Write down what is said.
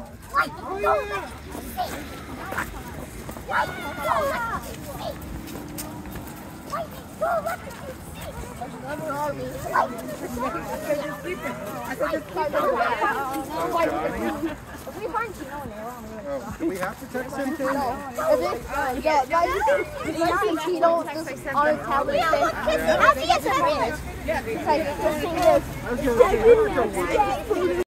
Do we have to text him too? Tito just on his tablet. I'll get some.